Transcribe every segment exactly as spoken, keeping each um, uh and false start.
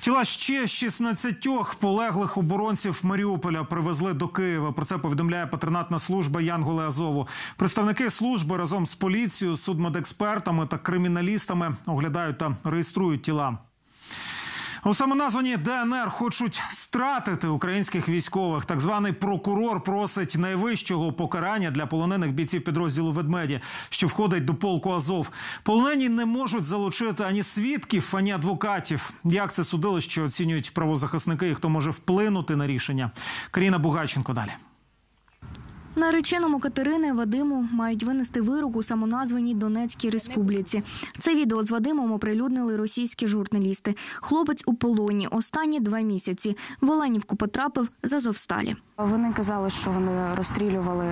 Тіла ще шістнадцятьох полеглих оборонців Маріуполя привезли до Києва. Про це повідомляє патронатна служба «Янголи Азову». Представники служби разом з поліцією, судмедекспертами та криміналістами оглядають та реєструють тіла. У самоназваній Де Ен Ер хочуть стратити українських військових. Так званий прокурор просить найвищого покарання для полонених бійців підрозділу «Ведмеді», що входить до полку Азов. Полонені не можуть залучити ані свідків, ані адвокатів. Як це судилище оцінюють правозахисники і хто може вплинути на рішення? Каріна Бугайченко далі. Нареченому Катерини Вадиму мають винести вирок у самоназваній Донецькій республіці. Це відео з Вадимом оприлюднили російські журналісти. Хлопець у полоні останні два місяці. В Оленівку потрапив з Азовсталі. Вони казали, що вони розстрілювали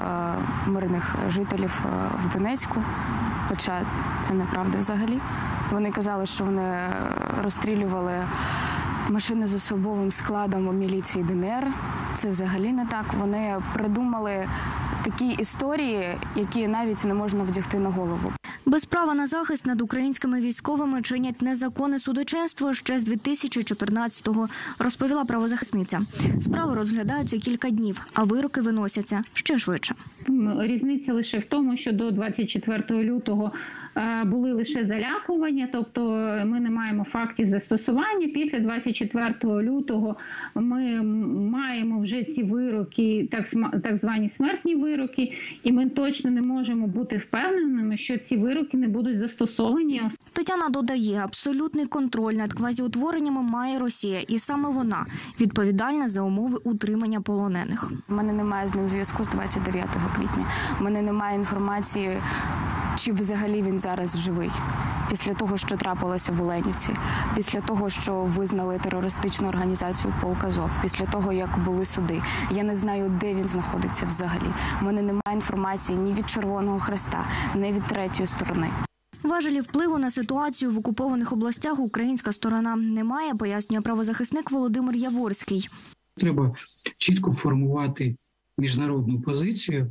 мирних жителів в Донецьку, хоча це неправда взагалі. Вони казали, що вони розстрілювали машини з особовим складом у міліції Де Ен Ер. Це взагалі не так. Вони придумали такі історії, які навіть не можна вдягти на голову. Без права на захист над українськими військовими чинять незаконне судочинство ще з дві тисячі чотирнадцятого, розповіла правозахисниця. Справи розглядаються кілька днів, а вироки виносяться ще швидше. Різниця лише в тому, що до двадцять четвертого лютого були лише залякування, тобто ми не маємо фактів застосування. Після двадцять четвертого лютого ми маємо вже ці вироки, так, так звані смертні вироки, і ми точно не можемо бути впевненими, що ці вироки не будуть застосовані. Тетяна додає, абсолютний контроль над квазіутвореннями має Росія, і саме вона відповідальна за умови утримання полонених. У мене немає з ним зв'язку з двадцять дев'ятого квітня. У мене немає інформації, чи взагалі він зараз живий. Після того, що трапилося в Оленівці, після того, що визнали терористичну організацію полк Азов, після того, як були суди. Я не знаю, де він знаходиться взагалі. У мене немає інформації ні від Червоного Хреста, ні від третьої сторони. Важелі впливу на ситуацію в окупованих областях українська сторона не має, пояснює правозахисник Володимир Яворський. Треба чітко формувати міжнародну позицію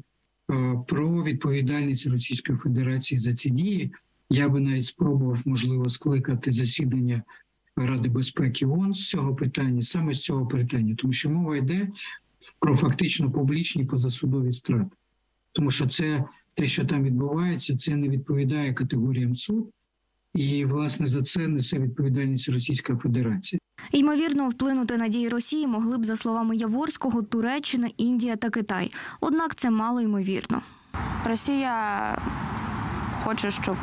про відповідальність Російської Федерації за ці дії. Я би навіть спробував, можливо, скликати засідання Ради безпеки ООН з цього питання, саме з цього питання, тому що мова йде про фактично публічні позасудові страти. Тому що це те, що там відбувається, це не відповідає категоріям суд, і, власне, за це несе відповідальність Російська Федерація. Ймовірно, вплинути на дії Росії могли б, за словами Яворського, Туреччина, Індія та Китай. Однак це мало ймовірно. Росія хоче, щоб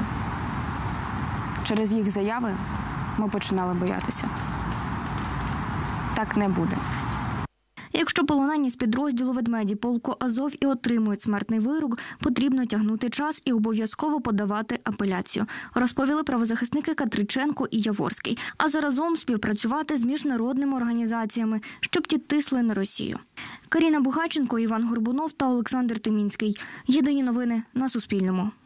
через їх заяви ми починали боятися. Так не буде. Якщо полонені з підрозділу «Ведмеді» полку Азов і отримують смертний вирок, потрібно тягнути час і обов'язково подавати апеляцію, розповіли правозахисники Катриченко і Яворський, а заразом співпрацювати з міжнародними організаціями, щоб ті тисли на Росію. Каріна Бугайченко, Іван Горбунов та Олександр Тимінський. Єдині новини на Суспільному.